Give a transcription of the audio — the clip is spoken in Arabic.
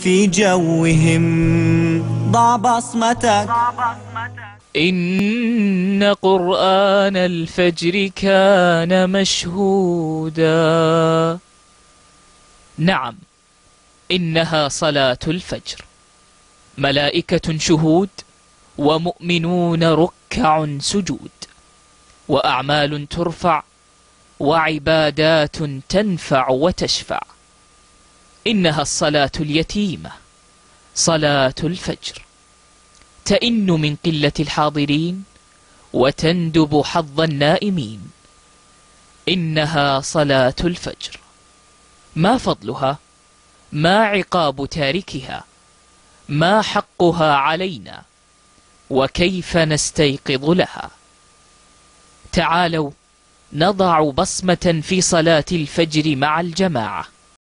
في جوهم. ضع بصمتك. إن قرآن الفجر كان مشهودا. نعم، إنها صلاة الفجر، ملائكة شهود ومؤمنون ركع سجود، وأعمال ترفع وعبادات تنفع وتشفع. إنها الصلاة اليتيمة، صلاة الفجر، تئن من قلة الحاضرين وتندب حظ النائمين. إنها صلاة الفجر، ما فضلها؟ ما عقاب تاركها؟ ما حقها علينا؟ وكيف نستيقظ لها؟ تعالوا نضع بصمة في صلاة الفجر مع الجماعة.